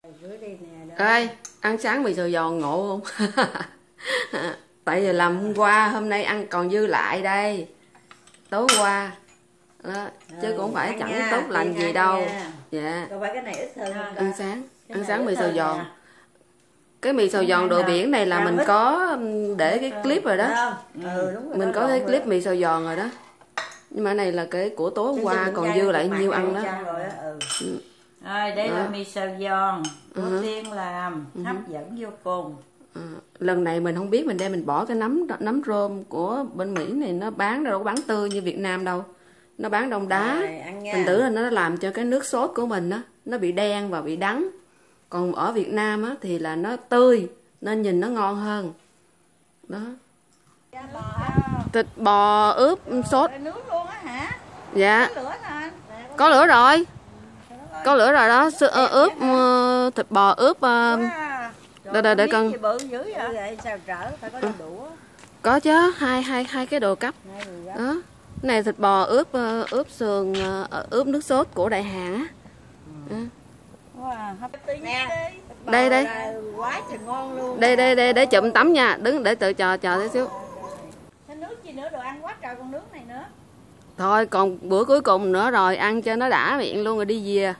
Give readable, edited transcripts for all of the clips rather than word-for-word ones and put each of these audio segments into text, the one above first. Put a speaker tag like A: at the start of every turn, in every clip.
A: Ê, ăn sáng mì xào giòn ngộ không? Tại vì làm hôm qua, hôm nay ăn còn dư lại đây. Tối qua đó, chứ cũng phải chẳng
B: nha,
A: tốt lành gì đâu
B: nha.
A: Dạ.
B: Rồi phải cái này ít hơn
A: Ăn sáng mì xào giòn. Cái mì xào giòn đồ biển này là mình có để cái clip rồi đó.
B: Đúng rồi,
A: mình có cái clip mì xào giòn rồi đó. Nhưng mà này là cái của tối hôm qua còn dư lại nhiêu ăn đó.
B: Rồi đây là mì xào giòn của Tiên làm, hấp dẫn vô cùng.
A: Lần này mình không biết, mình đem mình bỏ cái nấm rơm của bên Mỹ này, nó bán đâu có bán tươi như Việt Nam đâu, nó bán đông đá, thành thử là nó làm cho cái nước sốt của mình đó, nó bị đen và bị đắng. Còn ở Việt Nam á, thì là nó tươi nên nhìn nó ngon hơn đó. Thịt bò ướp sốt. Dạ có lửa rồi, có lửa rồi đó. Ướp thịt bò ướp để con có chứ, hai cái đồ cắp đó. Này thịt bò ướp sườn, ướp nước sốt của Đại Hàn á. Đây để chụm tắm nha, đứng để tự chờ tí xíu. Thôi còn bữa cuối cùng nữa rồi, ăn cho nó đã miệng luôn rồi đi về.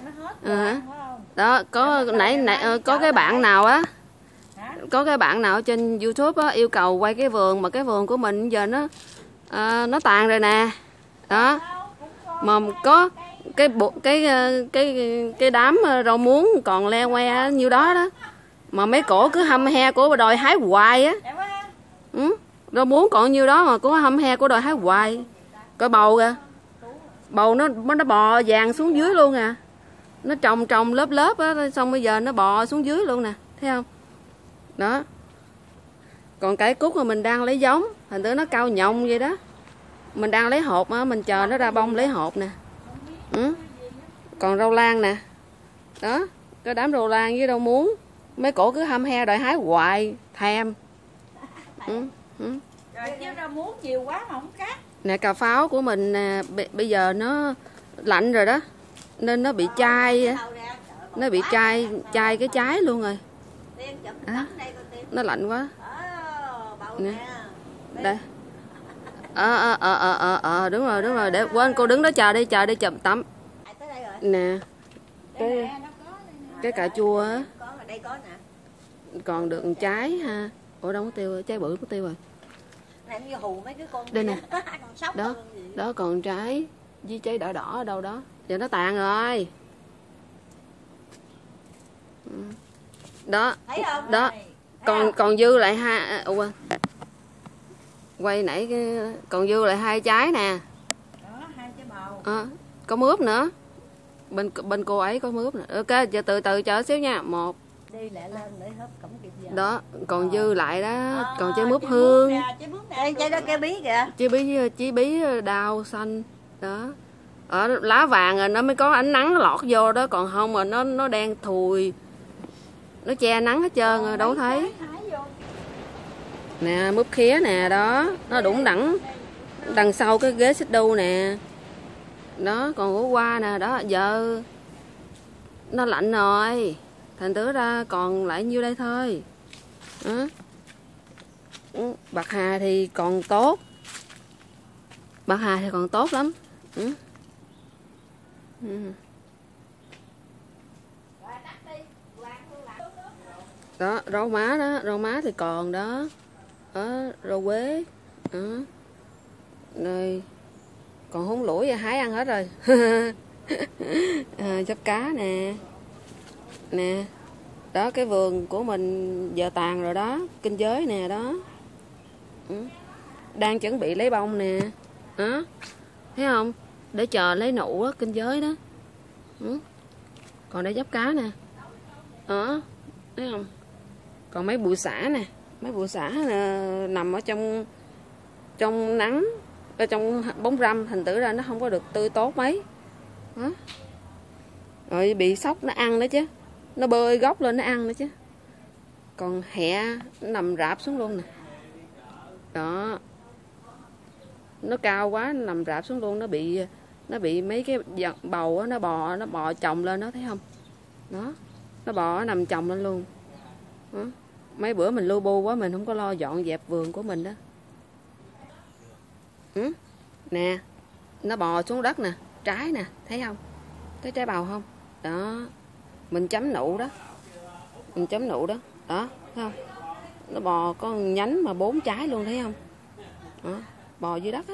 A: Đó có nãy có cái bạn nào á, có cái bạn nào trên YouTube á yêu cầu quay cái vườn, mà cái vườn của mình giờ nó tàn rồi nè đó, mà có cái đám rau muống còn le que nhiêu đó đó, mà mấy cổ cứ hăm he của đòi hái hoài á. Rau muống còn nhiêu đó mà cũng hăm he của đòi hái hoài. Coi bầu kìa, bầu nó bò vàng xuống dưới luôn à, nó trồng lớp á, xong bây giờ nó bò xuống dưới luôn nè, thấy không đó. Còn cải cúc mà mình đang lấy giống, thành tứ nó cao nhông vậy đó, mình đang lấy hột á, mình chờ nó ra bông lấy hột nè. Còn rau lan nè đó, cái đám rau lan với rau muống, mấy cổ cứ hăm he đòi hái hoài thèm.
B: Rồi chứ rau muống nhiều quá mà không cắt.
A: Nè cà pháo của mình nè, bây giờ nó lạnh rồi đó nên nó bị chai, nó bị chai cái trái luôn rồi à, nó lạnh quá nè. Đây đúng rồi, để quên, cô đứng đó chờ đi chụp tắm nè. Cái cà chua á còn được một trái ha. Ủa đâu có tiêu, trái bự có tiêu rồi đây nè. Đó còn trái với trái đỏ đỏ ở đâu đó, giờ nó tàn rồi đó. Còn dư lại quay nãy còn dư lại 2 trái nè. Có mướp nữa, bên cô ấy có mướp nữa. Ok, giờ từ từ chờ xíu nha. Một
B: đi lại lên để hấp cổng kịp giờ.
A: Đó còn dư lại đó, còn trái mướp hương.
B: Trái đó cái bí kìa,
A: Chí bí đào xanh đó. Ở lá vàng rồi nó mới có ánh nắng lọt vô đó, còn không mà nó đen thùi, nó che nắng hết trơn rồi đâu thấy. Nè mướp khía nè đó, nó đủng đẳng đằng sau cái ghế xích đu nè đó. Còn của qua nè đó, giờ nó lạnh rồi thành tứ ra còn lại nhiêu đây thôi đó. Bạc hà thì còn tốt, bạc hà thì còn tốt lắm. Đó rau má đó, rau má thì còn đó, rau quế đó. Rồi còn húng lủi và hái ăn hết rồi. Chắp cá nè đó. Cái vườn của mình giờ tàn rồi đó, kinh giới nè đó. Đang chuẩn bị lấy bông nè đó, thấy không, để chờ lấy nụ á, kinh giới đó. Còn đây chắp cá nè đó, thấy không. Còn mấy bụi xả nè, mấy bụi xả nằm ở trong nắng, ở trong bóng râm, thành thử ra nó không có được tươi tốt mấy đó. Rồi bị sóc nó ăn đó chứ, nó bơi gốc lên nó ăn nữa chứ. Còn hẹ nó nằm rạp xuống luôn nè đó, nó cao quá nó nằm rạp xuống luôn. Nó bị mấy cái bầu đó, nó bò chồng lên đó, thấy không đó. Nó bò nằm chồng lên luôn. Mấy bữa mình lu bu quá, mình không có lo dọn dẹp vườn của mình đó. Nè, nó bò xuống đất nè, trái nè, thấy không? Thấy trái bầu không? Đó, mình chấm nụ đó. Mình chấm nụ đó. Đó, thấy không? Nó bò có nhánh mà 4 trái luôn, thấy không? Đó, bò dưới đất á.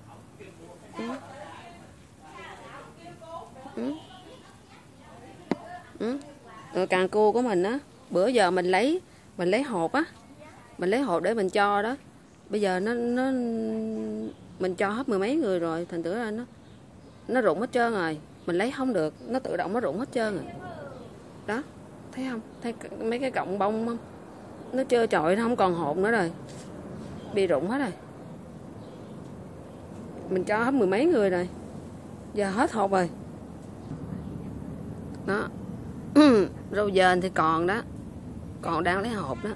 A: Rồi càng cua của mình á, bữa giờ mình lấy hột á, mình lấy hột để mình cho đó. Bây giờ nó mình cho hết 10 mấy người rồi, thành thử ra nó rụng hết trơn rồi, mình lấy không được, nó tự động nó rụng hết trơn rồi. Đó, thấy không? Thấy mấy cái cọng bông không? Nó trơ trọi, nó không còn hột nữa rồi, bị rụng hết rồi. Mình cho hết 10 mấy người rồi, giờ hết hột rồi. Đó. Rau dền thì còn đó, còn đang lấy hột đó.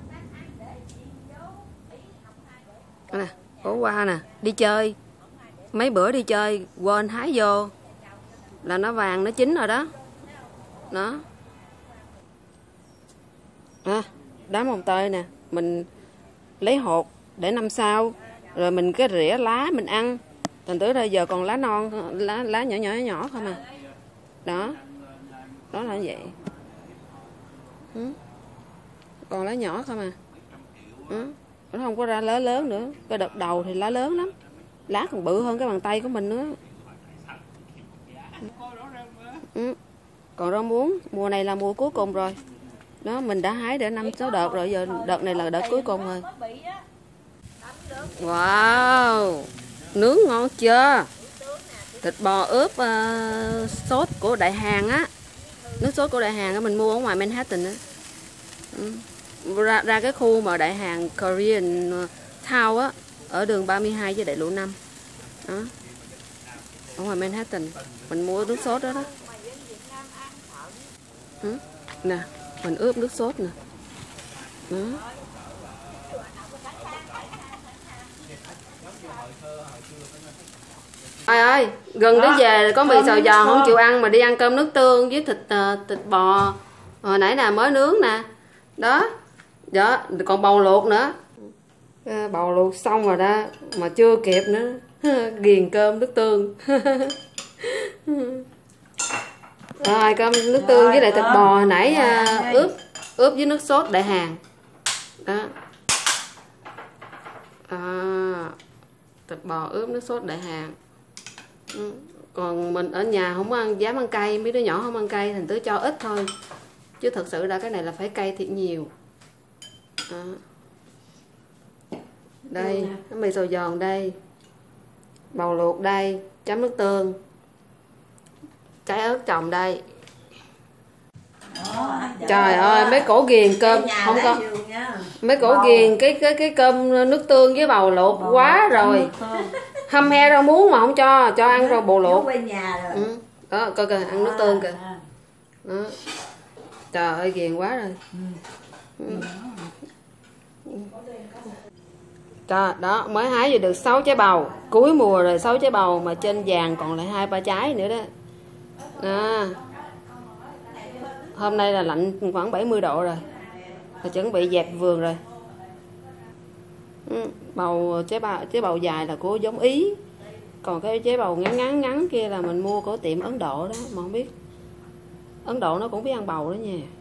A: Đó nè, ổ qua nè, đi chơi mấy bữa đi chơi quên hái vô là nó vàng, nó chín rồi đó. Đó. Đám mồng tơi nè, mình lấy hột để năm sau, rồi mình cái rỉa lá mình ăn. Thành tới đây giờ còn lá non, lá nhỏ không à. Đó, đó là vậy. Còn lá nhỏ không à. Nó không có ra lá lớn nữa. Cái đợt đầu thì lá lớn lắm, lá còn bự hơn cái bàn tay của mình nữa. Còn rau muống mùa này là mùa cuối cùng rồi đó, mình đã hái để 5-6 đợt rồi, giờ đợt này là đợt cuối cùng rồi. Wow, nướng ngon chưa? Thịt bò ướp sốt của Đại Hàng á, nước sốt của Đại Hàng á, mình mua ở ngoài Manhattan á. Ra cái khu mà Đại Hàng Korean Town á, ở đường 32 với đại lộ 5 đó, ở ngoài Manhattan, mình mua nước sốt đó đó. Nè, mình ướp nước sốt nè. Đó. Ai ơi, gần tới về có mì xào giòn không chịu ăn mà đi ăn cơm nước tương với thịt bò hồi nãy nè, mới nướng nè. Đó. Đó, còn bầu luộc nữa. Bầu luộc xong rồi đó mà chưa kịp nữa. Ghiền cơm nước tương. Rồi cơm nước tương với lại thịt bò hồi nãy ướp với nước sốt Đại Hàng. Đó. Thịt bò ướp nước sốt Đại Hàng. Còn mình ở nhà không dám ăn cay, mấy đứa nhỏ không ăn cay thành tứ cho ít thôi, chứ thật sự ra cái này là phải cay thiệt nhiều. Đó. Đây, cái mì xào giòn đây, bầu luộc đây, chấm nước tương, trái ớt trồng đây. Trời ơi, mấy cổ ghiền cơm không có, mấy cổ ghiền cái cơm nước tương với bầu luộc quá rồi. Hâm he rau muống mà không cho ăn rau bầu luộc. Đó, coi kìa, ăn nước tương kìa. Đó. Trời ơi, ghiền quá rồi. Trời, đó, mới hái vừa được 6 trái bầu. Cuối mùa rồi 6 trái bầu mà trên vàng còn lại 2-3 trái nữa đó. Hôm nay là lạnh khoảng 70 độ rồi. Và chuẩn bị dẹp vườn rồi. Trái bầu dài là của giống Ý. Còn cái trái bầu ngắn kia là mình mua của tiệm Ấn Độ đó. Mà không biết Ấn Độ nó cũng biết ăn bầu đó nha.